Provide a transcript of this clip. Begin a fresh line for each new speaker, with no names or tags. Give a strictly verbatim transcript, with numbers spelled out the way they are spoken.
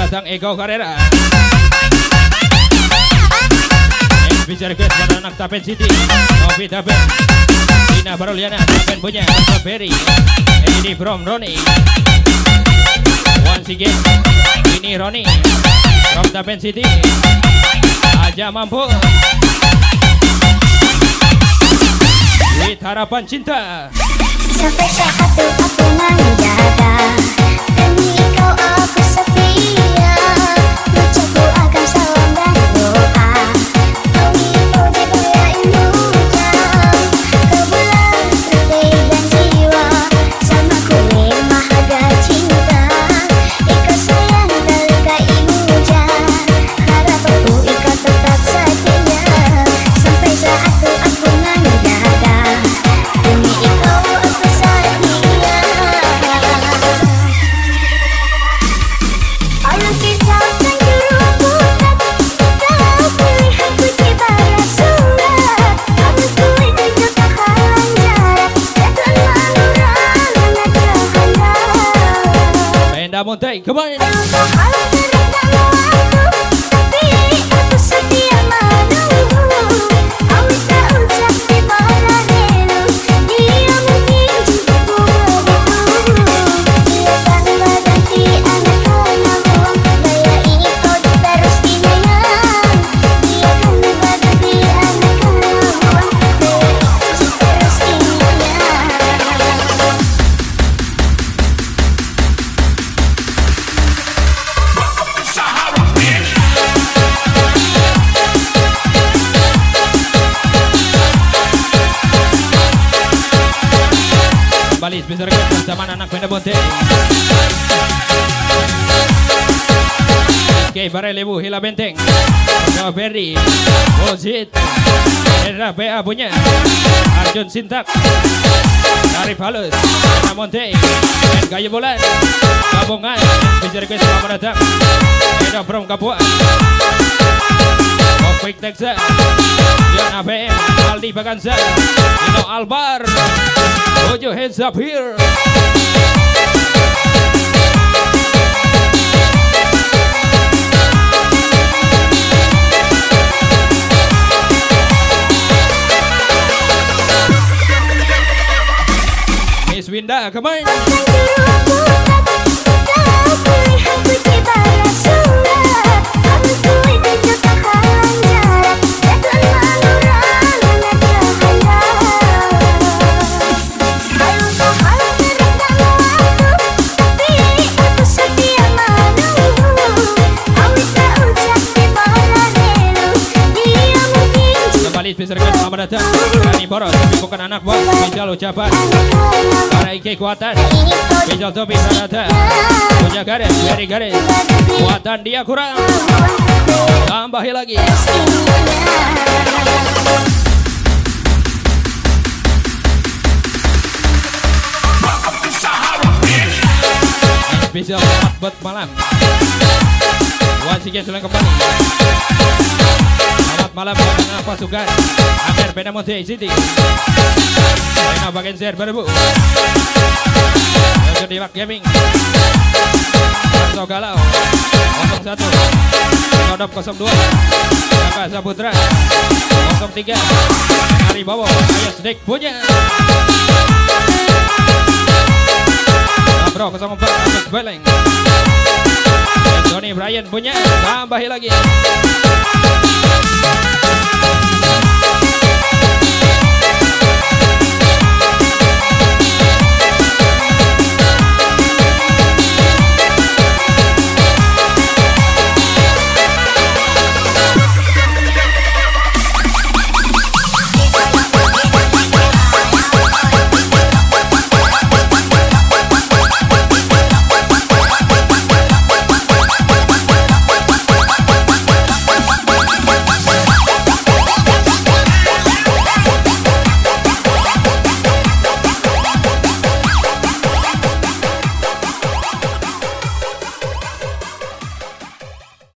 datang Ego Carrera. Bicara request pada anak Tapen City, Novi Tapen, Dina Baruliana Tapen punya Berry, ini from Roni. Once again, ini Roni from Tapen City, aja mampu. With harapan cinta.
Sampai saat itu aku menjaga demi kau aku setia. Ucapku akan salam dan doa. Kau itu dia ilmunya. Kau bulan putih dan jiwa. Sama ku mahaga cinta. Ikut sayang terluka imuja. Harapanku ikut tetap setia. Sampai saat itu aku menjaga demi kau aku setia. Allah kita penjuru pukat. Kau pilihan putih bara surat. Aku itu juga halang jarak. Jatuh manuran anak kehanda.
Benda Montai, come on.
Engkau halang terendam waktu. Tapi aku setia menunggu. Awit tak ucap di mana relu. Dia mungkin cintaku begitu. Dia tak berganti anak kenal. Gaya ini kau terus dinyayang. Dia kan berganti anak kenal. Gaya ini terus dinyayang.
Kembali spesial request bersama anak Benda Montai. Oke, Barel Lebu, Hila Benteng, Novi Berry, Ozit, Era B A punya, Arjun Sintak, Arif Halus, Benda Montai, dan Gaya Bulan, Gabungan, spesial request selamat datang, Eda from Kapua, Opik Texas, Dion A B M, Aldi Baganza, Dino Albar, put your hands up here. Miss Winda, come on.
Kau pilihan putih bara surat. Aku itu juga halang jarak. Jatuh manuran anak kehanda. Engkau halang terendam waktu. Tapi aku setia menunggu. Awit tak ucap di mana relu. Dia mungkin
Kembali spesial request selamat datang, Rani Boros, tapi bukan anak bos, Bijal ucapan, para Ike Kuatan, Bijal Topi Sanata, punya garis, Berry garis, kuatan dia kurang, tambahin lagi. Spesial selamat buat malam. Once again sudah kembali. Selamat malam dengan pasukan Amer Benda Montai City. Rena bagian share berbu. Lanjut di Mak Gaming. Santo Galau nol satu, Kodop nol dua, Jaka Saputra nol tiga, Hari Bowo, Ayo Snake punya. Bro nol empat, Agus Beleng. Johnny Bryan punya, tambahin lagi.